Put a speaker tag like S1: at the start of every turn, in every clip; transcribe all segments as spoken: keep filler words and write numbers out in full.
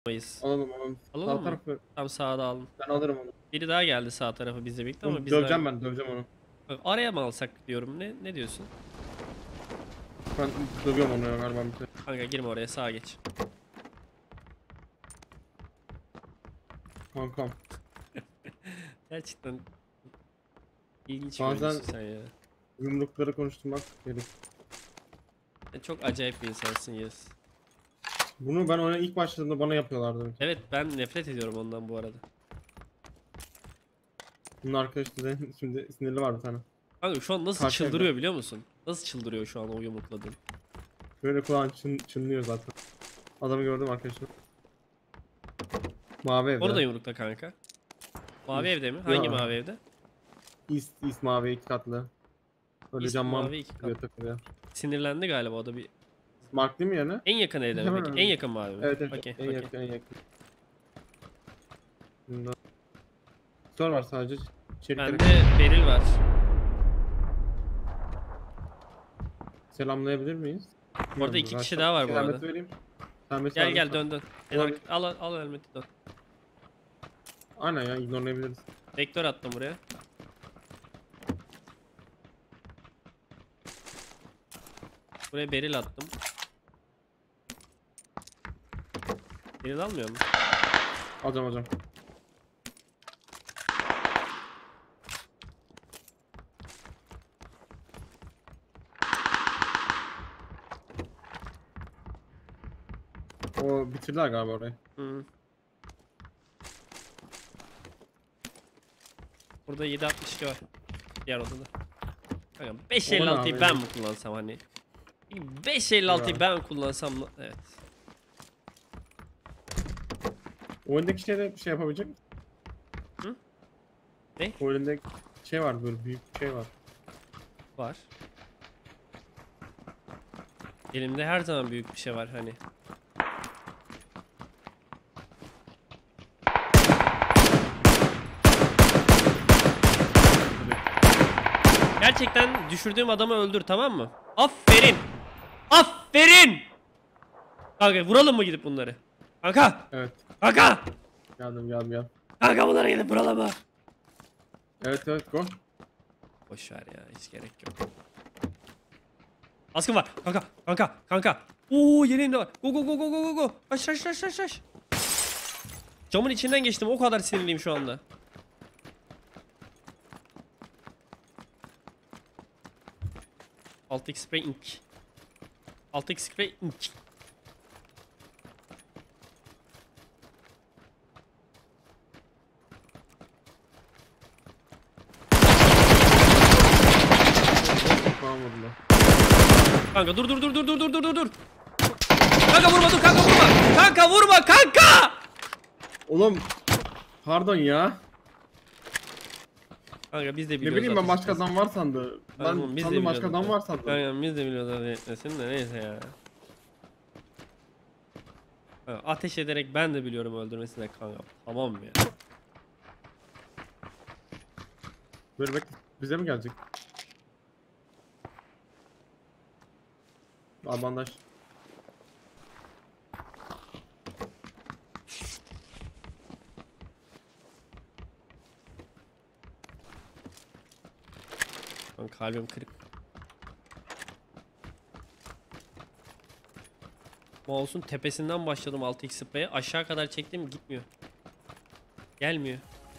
S1: Mayıs.
S2: Alalım alalım.
S1: Alalım
S2: Sağ
S1: mı?
S2: tarafı
S1: Tam sağda alın.
S2: ben alırım onu.
S1: Biri daha geldi sağ tarafı bizle birlikte ama
S2: Onu
S1: biz
S2: döveceğim
S1: daha...
S2: ben döveceğim onu.
S1: Araya mı alsak diyorum. Ne ne diyorsun?
S2: Ben dövüyorum onu ya galiba bir şey.
S1: Kanka girme oraya, sağa geç.
S2: Kankam.
S1: Gerçekten ilginç bir
S2: Bazen-
S1: oyuncusun sen ya.
S2: Yumrukları konuştum bak. Herif.
S1: Sen çok acayip bir insansın Yağız.
S2: Bunu ben oyuna ilk başladığımda bana yapıyorlardı.
S1: Evet, ben nefret ediyorum ondan bu arada.
S2: Bunun arkadaşı da şimdi sinirli var bir tane.
S1: Kanka şu an nasıl
S2: Karşı
S1: çıldırıyor biliyor musun? Nasıl çıldırıyor şu an o yumrukladığın?
S2: Böyle kulağın çın, çınlıyor zaten. Adamı gördüm arkadaşlar. Mavi evde.
S1: Onu da yumrukla kanka. Mavi
S2: Üf.
S1: evde mi? Hangi
S2: Ya.
S1: mavi evde?
S2: East, East mavi iki katlı. Böyle
S1: East
S2: camman
S1: mavi iki
S2: takılıyor
S1: katlı.
S2: takılıyor.
S1: Sinirlendi galiba o da bir.
S2: Mark değil mi yani?
S1: En yakın evde mi
S2: Hemen
S1: peki?
S2: önde.
S1: En yakın mavi mi?
S2: Evet evet
S1: Okey,
S2: en
S1: okey.
S2: yakın en yakın. Bunda. Sor var sadece. İçerik
S1: Bende
S2: gerek.
S1: Beril var.
S2: Selamlayabilir miyiz?
S1: Orada
S2: Bilmiyorum,
S1: iki
S2: ben
S1: kişi
S2: sana
S1: daha var bu
S2: selamet
S1: arada.
S2: vereyim. Selamet
S1: Gel
S2: verdim
S1: gel
S2: sana.
S1: dön dön. En
S2: Olabilir.
S1: arka- Al al al helmeti dön.
S2: Aynen ya ignorlayabiliriz.
S1: Vektör attım buraya. Buraya Beril attım. Beril almıyor mu?
S2: Alacağım alacağım. O bitirdiler galiba orayı.
S1: Hı. Burada yedi altmış iki var. Diğer odada. Kanka beş elli altıyı
S2: abi.
S1: ben mi kullansam hani? beş elli altıyı
S2: Ya.
S1: ben kullansam evet.
S2: Oyundaki şeyde bir şey yapabilecek misin?
S1: Hı? Ne?
S2: Oyunda şey var böyle büyük bir şey var.
S1: Var. Elimde her zaman büyük bir şey var hani. Gerçekten düşürdüğüm adamı öldür, tamam mı? Aferin. Aferin. Kanka vuralım mı gidip bunları? Kanka.
S2: Evet.
S1: Kanka.
S2: Geldim geldim geldim.
S1: Kanka bunlara gidip vuralım mı?
S2: Evet evet go.
S1: Boş ver ya, hiç gerek yok. Askın var. Kanka, kanka, kanka. Oo, yeleğim de var. Go go go go go go go. Aş aş aş aş aş. Camın içinden geçtim. O kadar sinirliyim şu anda. altı x spray ink. altı x spray ink.
S2: Tamam vurdular.
S1: Kanka dur dur dur dur dur dur dur dur dur. Kanka vurma dur, kanka vurma. Kanka vurma kanka.
S2: Oğlum pardon ya.
S1: Kanka biz de
S2: Ne
S1: biliyoruz.
S2: bileyim ben
S1: ateş
S2: başka
S1: etmesini.
S2: adam var sandı.
S1: Tamam,
S2: Ben
S1: biz de
S2: sandım başka
S1: biliyorduk
S2: adam
S1: ya.
S2: var sandım.
S1: Kanka biz de biliyoruz ateş etmesini de neyse ya. Kanka, ateş ederek ben de biliyorum öldürmesine kanka. Tamam ya.
S2: Böyle bekle. Bize mi gelecek? Al bandaj.
S1: Kanka kalbim kırık. Mouse'un tepesinden başladım altı x spray'e. Aşağı kadar çektim, gitmiyor. Gelmiyor.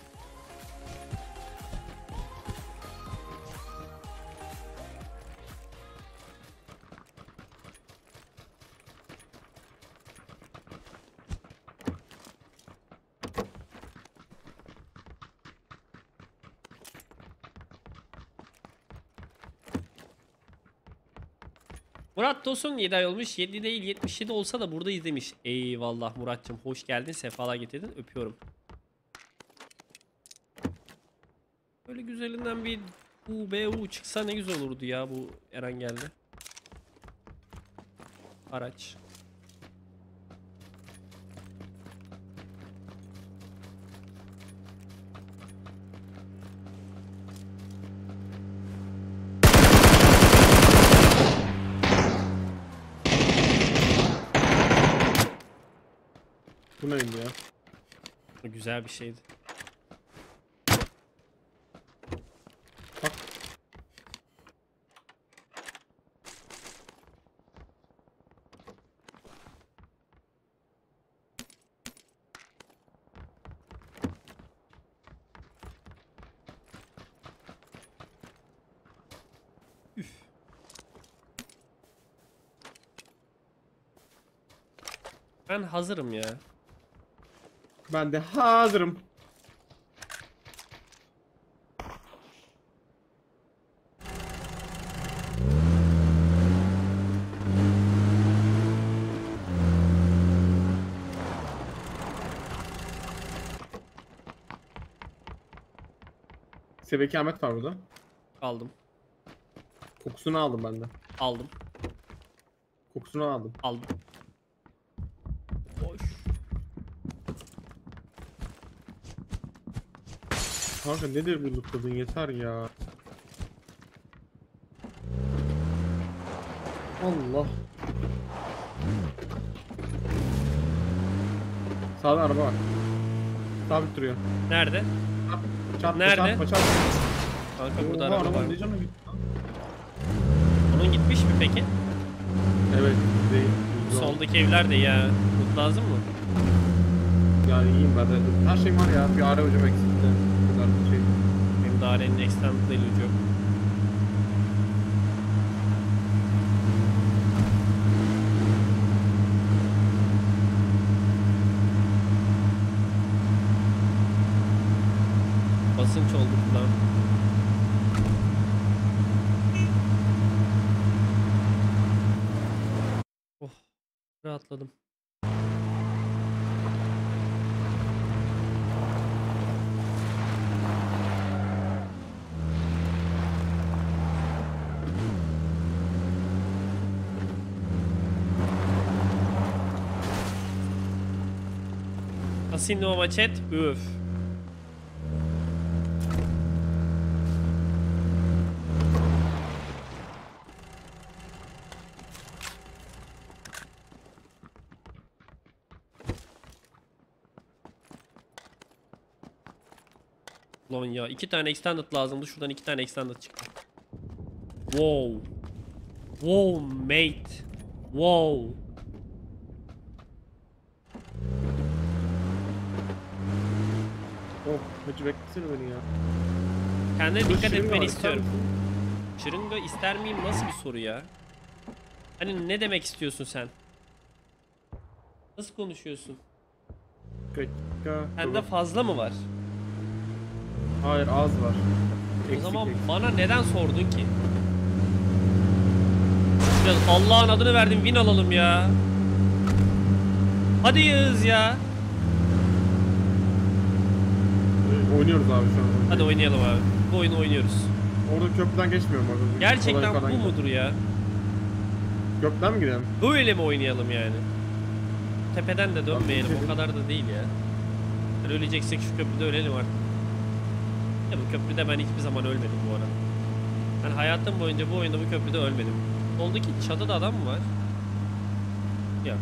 S1: Murat Tosun yedi ay olmuş. yedi değil yetmiş yedi olsa da burada izlemiş. Eyvallah Muratcığım, hoş geldin. Sefalar getirdin. Öpüyorum. Böyle güzelinden bir U B U çıksa ne güzel olurdu ya, bu Eren geldi. Araç.
S2: Bu neydi ya?
S1: Bu güzel bir şeydi.
S2: Bak.
S1: Ben hazırım ya.
S2: Ben de hazırım. Sebeki Ahmet var burada.
S1: Aldım.
S2: Kokusunu aldım ben de.
S1: Aldım.
S2: Kokusunu aldım.
S1: Aldım. Boş.
S2: Kanka nedir bu lootladın, yeter ya. Allah. Sağda araba var. Sabit duruyor.
S1: Nerede?
S2: Çarpma,
S1: Nerede?
S2: çarpma, çarpma.
S1: Kanka burada
S2: Oha,
S1: araba var.
S2: arabanın ne canı gitti lan?
S1: Onun gitmiş mi peki?
S2: Evet, değil.
S1: Soldaki evler de ya. Loot lazım mı?
S2: Yani iyiyim ben de. Her şey var ya. Bir ara hocam eksikti. Bu kadar bir şey.
S1: Benim dairenin extended değil ucu. Basınç olduk lan. Oh, rahatladım. Nasıl indi o maçet? Üf. Lan ya iki tane extended lazımdı. Şuradan iki tane extended çıktı. Wow. Wow mate. Wow.
S2: Oh, hacı beklesene beni ya.
S1: Kendine
S2: Dur,
S1: dikkat
S2: şırınga
S1: etmeni
S2: var,
S1: istiyorum.
S2: ister
S1: Şırınga ister miyim? Nasıl bir soru ya? Hani ne demek istiyorsun sen? Nasıl konuşuyorsun?
S2: Dakika.
S1: Sende fazla mı var?
S2: Hayır, az var.
S1: O
S2: Eksik,
S1: zaman
S2: eksik.
S1: bana neden sordun ki? Biraz Allah'ın adını verdim, win alalım ya. Hadi Yağız ya.
S2: Ee, Oynuyoruz abi şu an.
S1: Hadi oynayalım abi. Bu oyunu oynuyoruz.
S2: Orada köprüden geçmiyorum orada. Kolay
S1: Gerçekten
S2: yukarıdan
S1: bu
S2: gidiyorum.
S1: mudur ya?
S2: Köprüden mi gidelim?
S1: Böyle mi oynayalım yani? Tepeden de dönmeyelim,
S2: Tamam,
S1: o kadar da değil ya. Yani öleceksek şu köprüde ölelim artık. Ya bu köprüde ben hiçbir zaman ölmedim bu arada. Ben hayatım boyunca bu oyunda bu köprüde ölmedim. Soldaki çatıda adam mı var? Yok.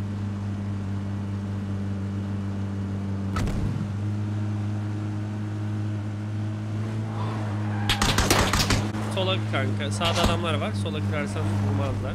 S1: Sola kanka. Sağda adamlar var. Sola kırarsan vurmazlar.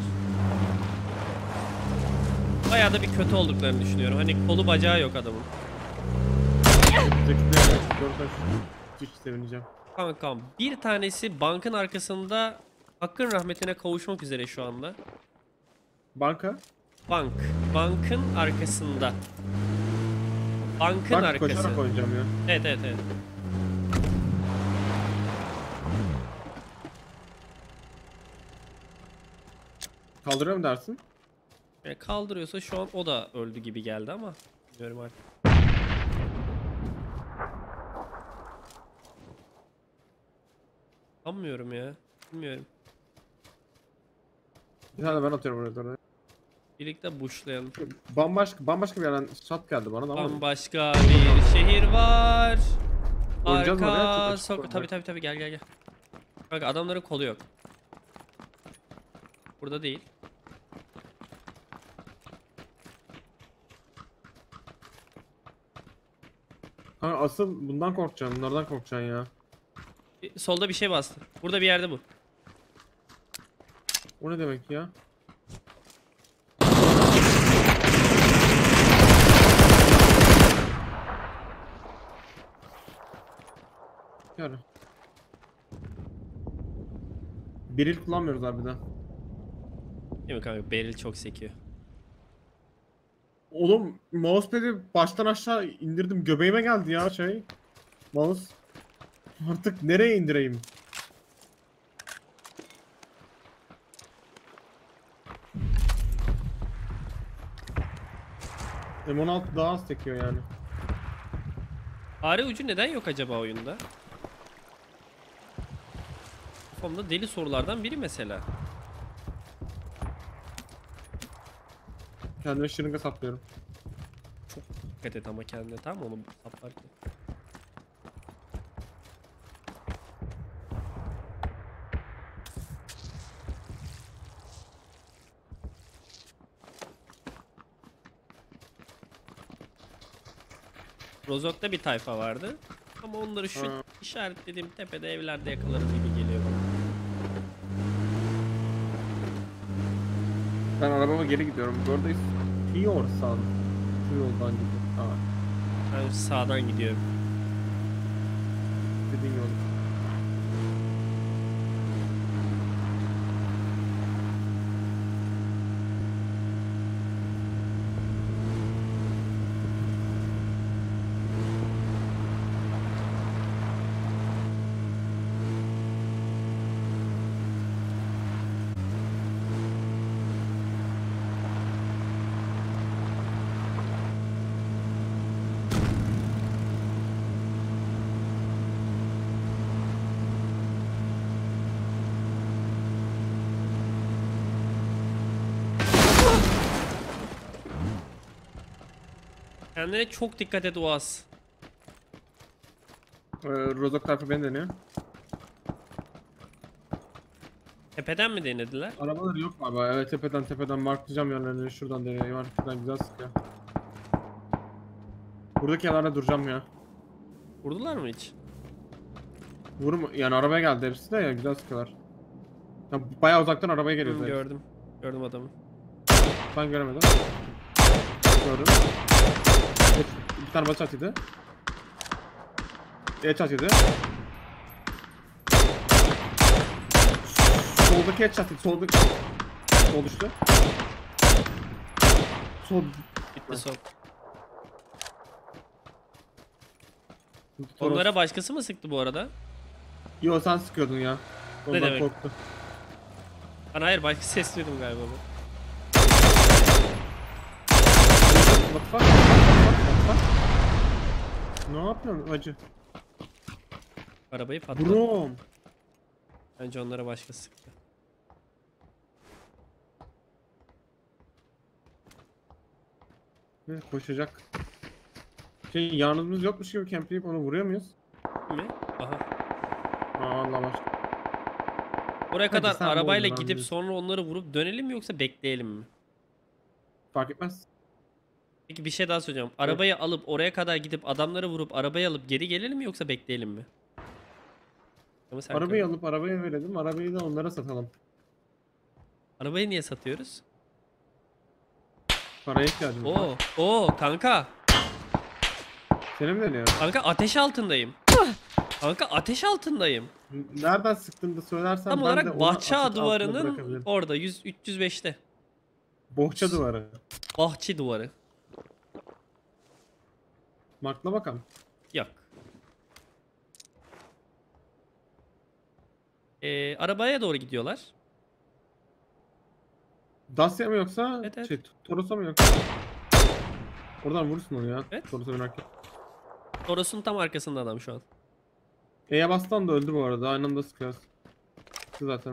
S1: Bayağı da bir kötü olduklarını düşünüyorum. Hani kolu bacağı yok adamın.
S2: Zekide dört taş. Hiç sevineceğim.
S1: Kankam bir tanesi bankın arkasında Hakk'ın rahmetine kavuşmak üzere şu anda.
S2: Banka.
S1: Bank. Bankın arkasında. Bankın
S2: Bak
S1: arkası.
S2: koşarak oynayacağım ya.
S1: Evet evet evet.
S2: Kaldırıyor mu dersin?
S1: Yani kaldırıyorsa şu an o da öldü gibi geldi ama bilmiyorum artık. Sanmıyorum ya. Bilmiyorum.
S2: Bir tane ben atıyorum oraya doğru.
S1: Birlikte bushlayalım.
S2: Bambaşka, bambaşka bir yerden shot geldi bana da ama.
S1: Bambaşka bir şehir var.
S2: Oynayacağız mı oraya? Çok
S1: Arka
S2: açık
S1: sok.
S2: var.
S1: Tabi tabi tabi gel gel gel. Kanka adamların kolu yok. Burada değil.
S2: Kanka asıl bundan korkacaksın. Bunlardan korkacaksın ya.
S1: E, Solda bir şey bastı. Burada bir yerde bu.
S2: O ne demek ya? Yani. Biril kullanmıyoruz abi de.
S1: Değil mi kanka? Beril çok sekiyor.
S2: Oğlum mousepad'i baştan aşağı indirdim. Göbeğime geldi ya şey. Mouse. Artık nereye indireyim? M on altı daha az çekiyor yani.
S1: Fare ucu neden yok acaba oyunda? Kafamda deli sorulardan biri mesela.
S2: Kendime şırınga saplıyorum.
S1: Çok dikkat et ama kendine, tamam mı? Onu saplarken. Rozok'ta bir tayfa vardı. Ama onları şu
S2: Ha.
S1: işaretlediğim tepede evlerde yakalarız gibi geliyor bana.
S2: Ben arabama geri gidiyorum. Buradayız. Fiyorsan. Şu yoldan gidiyorum. Aa,
S1: Ben sağdan gidiyorum.
S2: dediğin yol.
S1: Kendine çok dikkat et Uaz.
S2: Ee, Rozok tarafı beni deniyor.
S1: Tepeden mi denediler?
S2: Arabalar yok abi. Evet tepeden tepeden marklayacağım yerlerini. Şuradan deniyor. Var. Şuradan güzel sıkıyor. Buradaki yerlerde duracağım ya.
S1: Vurdular mı hiç?
S2: Vurum yani arabaya geldi hepsi de ya güzel sıkıyorlar. Ya bayağı uzaktan arabaya
S1: Hı,
S2: geliyordu. hepsi.
S1: gördüm. Gördüm adamı.
S2: Ben göremedim. Gördüm. Bir tane baş atıydı. Geç atıydı. Soldaki headshot atıydı. Soldaki... Sol düştü. Sol...
S1: Bitti son.
S2: Toros.
S1: Onlara başkası mı sıktı bu arada?
S2: Yo sen sıkıyordun ya. Ondan
S1: demek?
S2: korktu.
S1: Ben hayır, başka ses duydum galiba bu.
S2: What the fuck? What the fuck? Ne yapıyorsun acı?
S1: Arabayı patlattı.
S2: Brom.
S1: Bence onlara başkası sıktı.
S2: Ne koşacak? Şey yanımız yokmuş gibi campleyip onu vuruyor muyuz?
S1: Değil mi? Aha.
S2: Aa Allah başka.
S1: Oraya
S2: Hadi
S1: kadar
S2: sen
S1: arabayla
S2: vur, ben
S1: gidip
S2: de-
S1: sonra onları vurup dönelim mi yoksa bekleyelim mi?
S2: Fark etmez.
S1: Peki bir şey daha söyleyeceğim. Arabayı alıp oraya kadar gidip adamları vurup arabayı alıp geri gelelim mi yoksa bekleyelim mi? Ama sen
S2: Arabayı
S1: karar-
S2: alıp arabaya verelim. Arabayı da onlara satalım.
S1: Arabayı niye satıyoruz?
S2: Paraya ihtiyacımız var.
S1: Oo, oo kanka.
S2: Seni mi deniyor?
S1: Kanka ateş altındayım. Kanka ateş altındayım.
S2: Nereden sıktığını da söylersen
S1: Tam
S2: ben de
S1: olarak
S2: onu
S1: bahçe
S2: ateş altına
S1: duvarının
S2: bırakabilirim.
S1: orada yüz üç yüz beşte.
S2: Bohça duvarı.
S1: Bahçe duvarı.
S2: Markla bakalım.
S1: Yok. Ee, arabaya doğru gidiyorlar.
S2: Dacia mı yoksa
S1: Evet, evet.
S2: şey Toros'a mı yoksa? Oradan vurursun onu ya.
S1: Evet.
S2: Toros'a binerken.
S1: Toros'un tam arkasında adam şu an.
S2: E'ye bastan da öldü bu arada. Aynı anda sıkıyoruz. Sıkı zaten.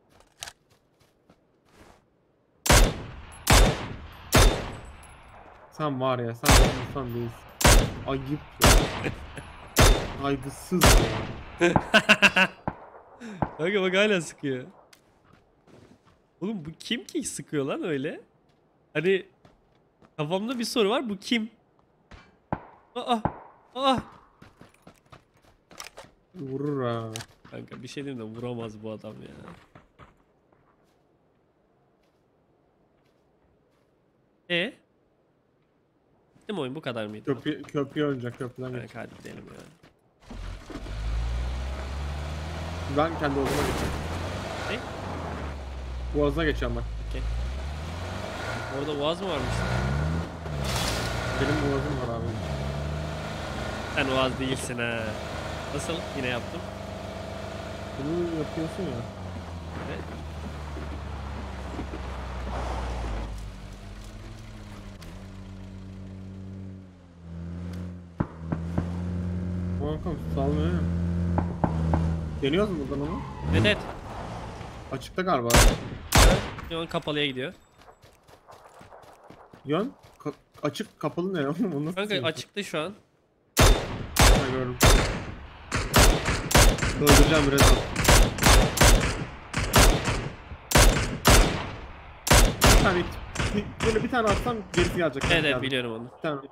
S2: Sen var ya sen insan değilsin. Ayıp ya. Aygısız ya.
S1: Kanka bak hala sıkıyor. Oğlum bu kim ki sıkıyor lan öyle? Hani kafamda bir soru var, bu kim? Aa, aa.
S2: Vurur ha.
S1: Kanka bir şey diyeyim de vuramaz bu adam ya. E? Bitti mi oyun, bu kadar mıydı?
S2: Köprü, köprüye oynayacak, köprüden geç.
S1: Kanka hadi gidelim ya.
S2: Ben kendi odama geçeceğim.
S1: Ne?
S2: Boğazına geçeceğim ben.
S1: Okey. Orada boğaz mı varmış?
S2: Benim boğazım var abi.
S1: Sen boğaz değilsin ha. Nasıl? Yine yaptım.
S2: Bunu yapıyorsun ya.
S1: Evet.
S2: Bakalım salmıyor ya. Deniyoruz mu buradan onu?
S1: Evet evet.
S2: Açıkta galiba.
S1: Şu an kapalıya gidiyor.
S2: Yön? Ka açık kapalı ne oğlum? Onu nasıl
S1: Kanka
S2: söylüyorsun?
S1: açıktı şu an.
S2: Ha, gördüm. Öldüreceğim birazdan. Bir tane bir- böyle bir tane atsam gerisi gelecek.
S1: Evet evet
S2: Geldi.
S1: biliyorum onu.
S2: Bir tane.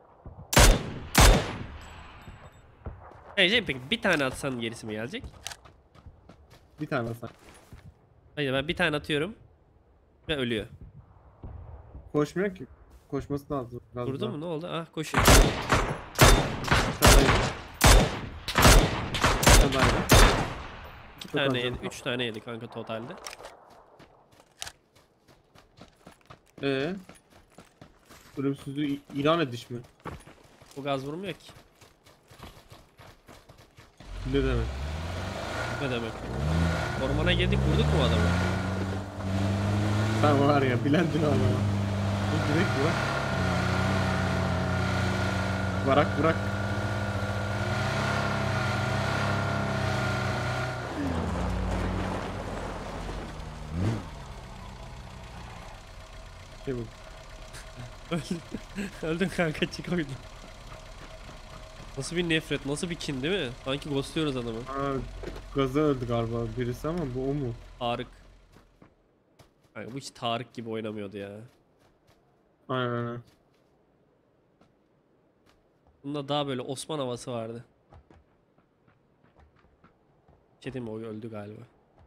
S1: Hey şey, peki bir tane atsan gerisi mi gelecek?
S2: Bir tane atsam.
S1: Hayır, ben bir tane atıyorum ve ölüyor.
S2: Koşmuyor ki. Koşması lazım. Biraz
S1: Durdu
S2: daha.
S1: mu, ne oldu? Ah koşuyor.
S2: Bir tane yedi. Bir tane daha yedi.
S1: İki
S2: Çok
S1: tane
S2: az
S1: yedi.
S2: canım.
S1: Üç tane yedi kanka totalde.
S2: Ee, ölümsüzlüğü i- ilan ediş mi?
S1: Bu gaz vurmuyor ki.
S2: Ne demek?
S1: Ne demek? Ormana girdik, vurduk mu adamı?
S2: Sen var ya bilendin adamı. Bu direkt bırak. Bırak bırak. Şey bu.
S1: Öldün. Öldün kanka, çık oyundan. Nasıl bir nefret, nasıl bir kin değil mi? Sanki ghostluyoruz adamı.
S2: Aa, gaza öldü galiba birisi ama bu o mu?
S1: Tarık. Kanka bu hiç Tarık gibi oynamıyordu ya.
S2: Aynen aynen.
S1: Bunda daha böyle Osman havası vardı. Şey diyeyim mi, o öldü galiba.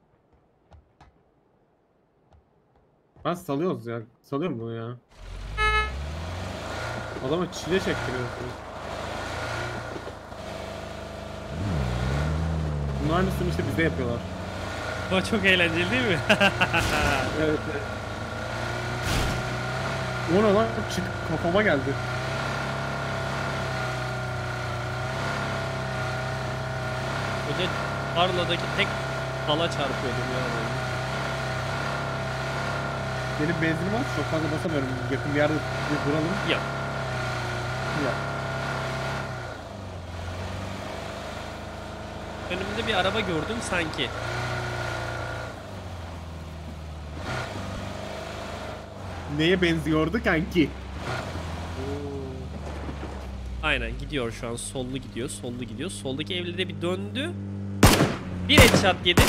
S2: Ben salıyoruz ya. Salıyorum bunu ya. Adama çile çektiriyorsunuz. Bunun aynısını işte bize yapıyorlar.
S1: O çok eğlenceli değil mi?
S2: Evet. evet. O ne lan? Çık kafama geldi.
S1: Hoca tarladaki tek dala çarpıyordum ya. böyle.
S2: Benim benzinim az. Çok fazla basamıyorum. Yakın bir yerde bir duralım.
S1: Ya
S2: Ya.
S1: önümde bir araba gördüm sanki.
S2: Neye benziyordu kanki?
S1: Aynen gidiyor şu an, sollu gidiyor, sollu gidiyor. Soldaki evli de bir döndü. Bir headshot yedi.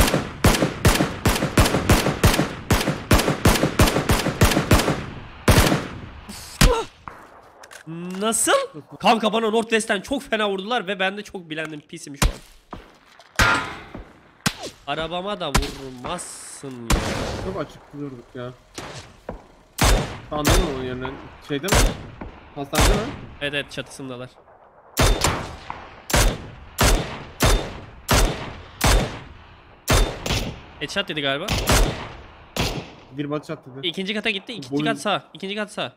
S1: Nasıl? Kanka bana Northwest'ten çok fena vurdular ve ben de çok bilendim, pisim şu an. Arabama da vurmazsın ya.
S2: Çok açık dururduk ya. Anladın mı onun yerine? Şeyde mi? Hastanede mi?
S1: Evet evet, çatısındalar. Headshot dedi galiba.
S2: Bir batış at dedi.
S1: İkinci kata gitti. İkinci
S2: Boyun-
S1: kat sağ. İkinci kat sağ.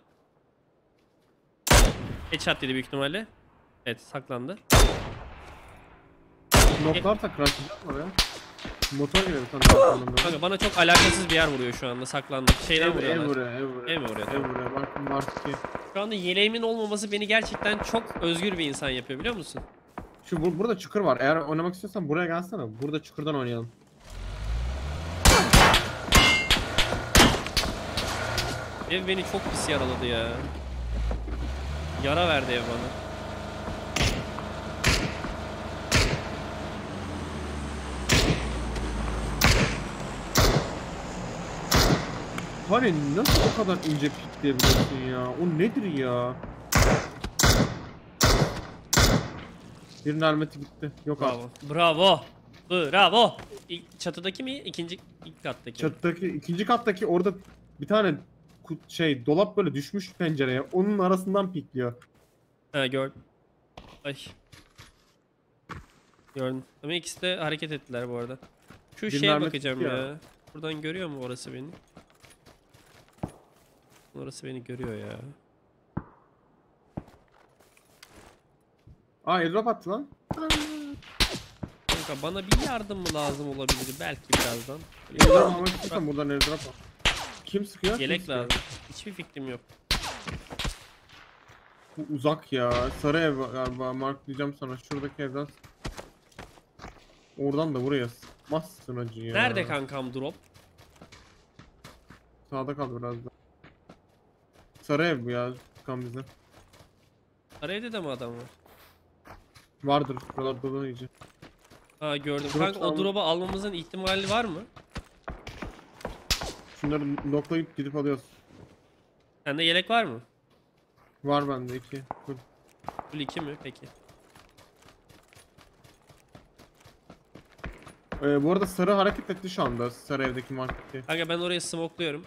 S1: Headshot dedi büyük ihtimalle. Evet, saklandı.
S2: Noklarsak rushlayacak mı oraya? Motor gibi bir tane arkamdan.
S1: Kanka bana çok alakasız bir yer vuruyor şu anda, saklandı. Şeyden
S2: Ev, ev
S1: vuruyorlar.
S2: buraya, ev buraya.
S1: Ev mi vuruyor?
S2: Ev buraya. Bak artık ki.
S1: Şu anda yeleğimin olmaması beni gerçekten çok özgür bir insan yapıyor, biliyor musun?
S2: Şu bur burada çukur var. Eğer oynamak istiyorsan buraya gelsene. Burada çukurdan oynayalım.
S1: Ev beni çok pis yaraladı ya. Yara verdi ev bana.
S2: Hani nasıl o kadar ince pikleyebiliyorsun ya? O nedir ya? Birinin helmeti gitti. Yok
S1: Bravo.
S2: artık.
S1: Bravo. Bravo. İlk çatıdaki mi? İkinci ilk kattaki mi?
S2: Çatıdaki ikinci kattaki orada bir tane ku- şey dolap böyle düşmüş pencereye. Onun arasından pikliyor.
S1: Ha gördüm. Ay. Gördüm. Ama ikisi de hareket ettiler bu arada. Şu
S2: Birinin
S1: şeye
S2: helmeti
S1: bakacağım
S2: gitti
S1: ya.
S2: ya.
S1: Buradan görüyor mu orası beni? Orası beni görüyor ya.
S2: Aa airdrop attı lan.
S1: Kanka bana bir yardım mı lazım olabilir belki birazdan.
S2: Airdrop almak istiyorsan buradan airdrop al. Kim sıkıyor? Kim
S1: Yelek
S2: sıkıyor?
S1: lazım. Hiçbir fikrim yok.
S2: Bu uzak ya. Sarı ev galiba. Marklayacağım sana. Şuradaki evden. Oradan da buraya sıkmazsın acı ya.
S1: Nerede kankam drop?
S2: Sağda kal biraz da. Sarı ev bu ya. Sıkan bize.
S1: Arayda da mı adam var?
S2: Vardır. Buralar dolu iyice.
S1: Ha gördüm.
S2: Drop
S1: Kanka o
S2: sağlam.
S1: drop'u almamızın ihtimali var mı?
S2: Şunları noklayıp gidip alıyoruz.
S1: Sende yelek var mı?
S2: Var bende iki. Full.
S1: Full iki mi? Peki.
S2: Ee, bu arada sarı hareket etti şu anda. Sarı evdeki marketi.
S1: Kanka ben oraya smokluyorum.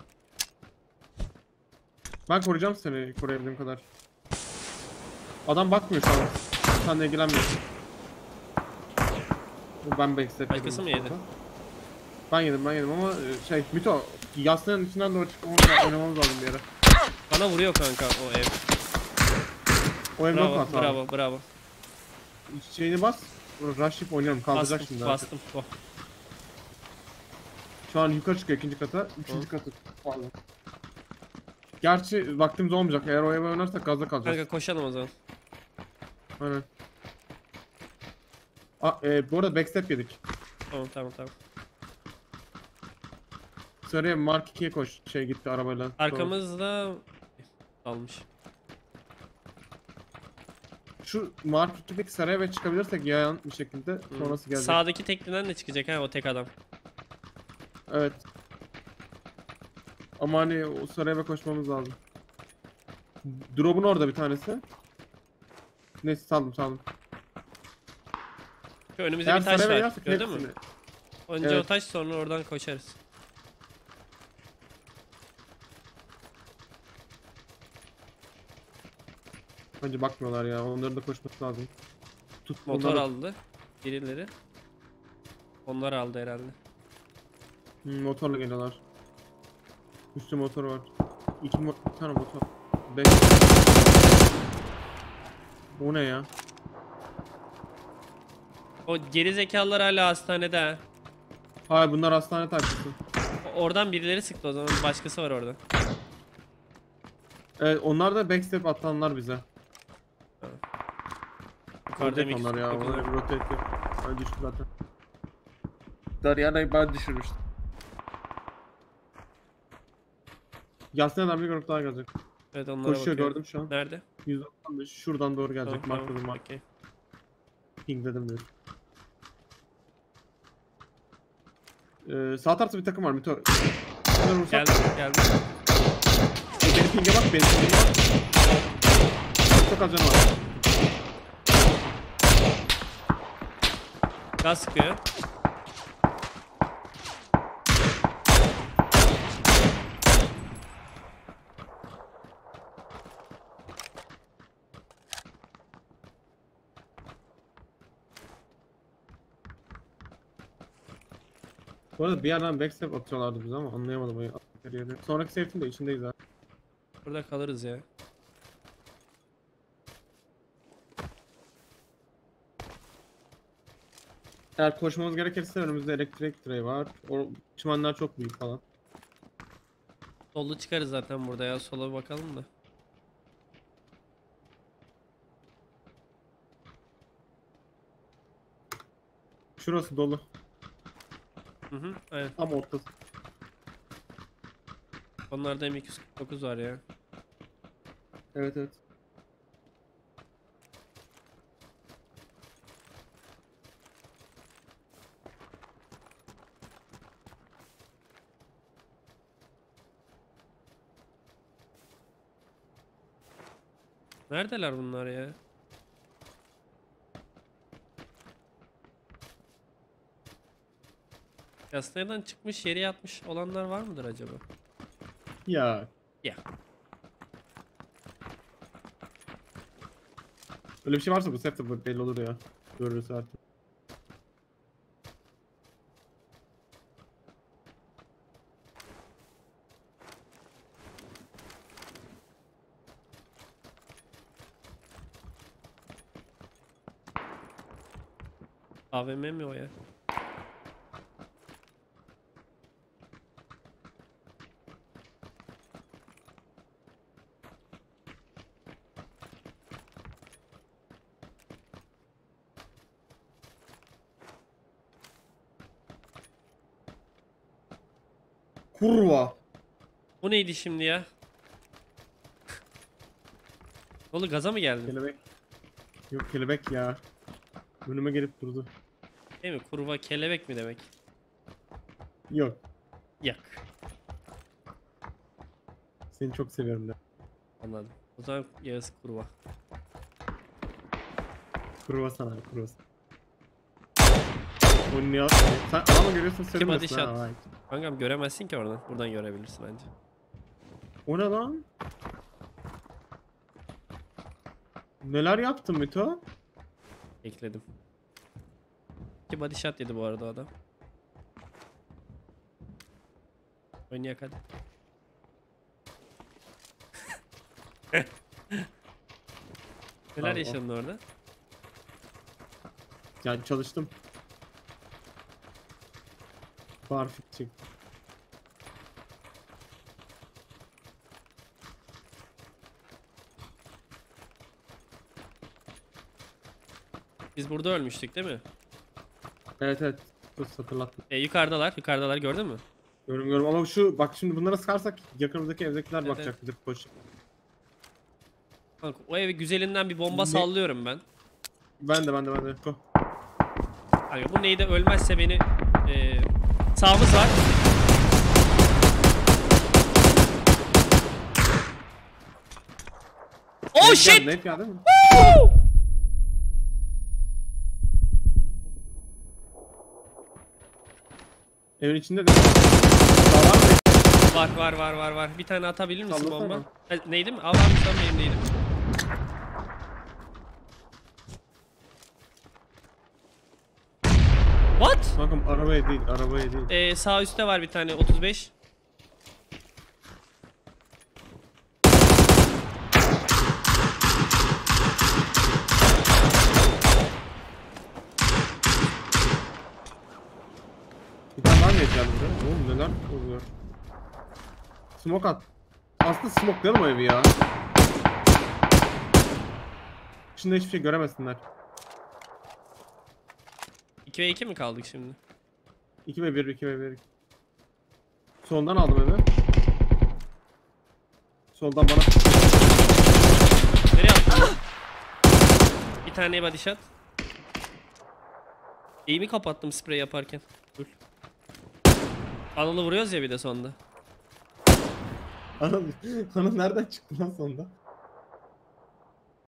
S2: Ben koruyacağım seni koruyabildiğim kadar. Adam bakmıyor şu an. Sen de ilgilenmiyorsun. Bu ben backstep
S1: Başkası mı yedi?
S2: Ben yedim ben yedim ama e, şey Mito yastığın içinden doğru çıkmamız lazım, oynamamız lazım bir yere.
S1: Bana vuruyor kanka o ev.
S2: O ev
S1: Bravo,
S2: not at abi.
S1: bravo, bravo.
S2: Şeyini bas. Rush'ip oynayalım. Kaldıracak
S1: Bastım,
S2: şimdi.
S1: bastım. Oh.
S2: Şu an yukarı çıkıyor ikinci kata. Üçüncü
S1: Hı.
S2: katı. Pardon. Gerçi vaktimiz olmayacak. Eğer o eve oynarsak gazda kalacağız.
S1: Kanka koşalım o zaman.
S2: Aynen. Aa, e, bu arada backstep yedik.
S1: Tamam, tamam, tamam.
S2: Sarıya Mark ikiye koş. Şey gitti arabayla.
S1: Arkamızda almış.
S2: Şu Mark ikideki sarı eve çıkabilirsek yayan bir şekilde
S1: Hı.
S2: sonrası gelecek.
S1: Sağdaki tekliden de çıkacak ha o tek adam.
S2: Evet. Ama hani o sarı eve koşmamız lazım. Drop'un orada bir tanesi. Neyse saldım saldım.
S1: Şu önümüzde
S2: Eğer
S1: bir taş
S2: sarı eve
S1: var.
S2: yersek
S1: Gördün mü?
S2: hepsini.
S1: Önce
S2: Evet.
S1: o taş sonra oradan koşarız.
S2: Bence bakmıyorlar ya. Onların da koşması lazım. Tut
S1: Motor
S2: onları-
S1: aldı. Birileri. Onlar aldı herhalde.
S2: Hmm, motorla geliyorlar. Üstü motor var. İki mo bir tane motor. Beş. O ne ya?
S1: O geri zekalılar hala hastanede ha.
S2: Hayır bunlar hastane takipçisi.
S1: O- Oradan birileri sıktı o zaman. Başkası var orada.
S2: Evet onlar da backstep atanlar bize.
S1: Yukarıda
S2: Ölecek onlar ya.
S1: dokuz
S2: Onlar
S1: var.
S2: rotate yap. Ben düştüm zaten. Daryana'yı ben düşürmüştüm. Yasin adam bir grup daha gelecek.
S1: Evet onlara
S2: Koşuyor
S1: bakıyorum.
S2: gördüm şu an.
S1: Nerede?
S2: yüz doksan beş şuradan doğru gelecek.
S1: Tamam,
S2: Markladım
S1: tamam.
S2: mark.
S1: Okey.
S2: Ping dedim diyor. Ee, sağ tarafta bir takım var Mito. Bunları vursak.
S1: Geldim, geldim.
S2: E, benim ping'e bak, benim ping'e bak. Çok az canı var.
S1: Gaz sıkıyor.
S2: Bu arada bir yerden backstep atıyorlardı bize ama anlayamadım. o attıkları yeri. Sonraki safe'in de içindeyiz ha.
S1: Burada kalırız ya.
S2: Eğer koşmamız gerekirse önümüzde elektrik direği var. O çimenler çok büyük falan.
S1: Solda çıkarız zaten burada ya. Sola bir bakalım da.
S2: Şurası dolu.
S1: Hı hı. Aynen.
S2: Tam ortası.
S1: Onlarda M iki yüz kırk dokuz var ya.
S2: Evet evet.
S1: Neredeler bunlar ya? Hastaneden çıkmış yere yatmış olanlar var mıdır acaba?
S2: Ya.
S1: Ya.
S2: Öyle bir şey varsa bu sefer de belli olur ya. Görürüz artık.
S1: A V M mi o ya?
S2: Kurva.
S1: Bu neydi şimdi ya? Oğlum gaza mı geldin?
S2: Kelebek. Yok kelebek ya. Önüme gelip durdu.
S1: Değil mi? Kurva kelebek mi demek?
S2: Yok.
S1: Yak.
S2: Seni çok seviyorum de.
S1: Anladım. O zaman Yağız kurva.
S2: Kurva sana kurva sana. O ne yaptın? Sen adamı görüyorsun
S1: Kim hadi
S2: söylemesin ha.
S1: shot?
S2: Vay.
S1: Kankam göremezsin ki oradan. Buradan görebilirsin bence.
S2: O ne lan? Neler yaptın Mito?
S1: Ekledim. İki body shot yedi bu arada o adam. Oynayak hadi. Neler
S2: Tamam.
S1: yaşadın orada?
S2: Yani çalıştım. Barfik çek.
S1: Biz burada ölmüştük değil mi?
S2: Evet evet. Dur hatırlatma.
S1: E, yukarıdalar. Yukarıdalar gördün mü?
S2: Görüyorum görüyorum ama şu bak şimdi bunlara sıkarsak yakınımızdaki evdekiler
S1: Evet,
S2: bakacak bize koş.
S1: Kanka, o eve güzelinden bir bomba
S2: Ne?
S1: sallıyorum ben.
S2: Ben de ben de ben de. Go.
S1: Hani bu neyde ölmezse beni e, sağımız var. Oh
S2: Net
S1: shit!
S2: geldi, net geldi mi? Evin içinde de. Sağlar mı?
S1: Var var var var var. Bir tane atabilir misin
S2: Sallasana.
S1: bomba? Ha, neydi mi? Al abi sen benim neydim. What?
S2: Kankam arabaya değil, arabaya değil.
S1: Ee, sağ üstte var bir tane otuz beş.
S2: Bir tane var mı yeterli burada? Oğlum neler oluyor? Smoke at. Aslında smokelayalım o evi ya. Şimdi hiçbir şey göremesinler.
S1: iki ve iki mi kaldık şimdi?
S2: iki ve bir, iki ve bir. Soldan aldım evi. Soldan bana.
S1: Nereye attın? Bir tane body shot. Eğimi kapattım sprey yaparken. Dur. Anıl'ı vuruyoruz ya bir de sonunda.
S2: Anıl, Anıl nereden çıktı lan sonunda?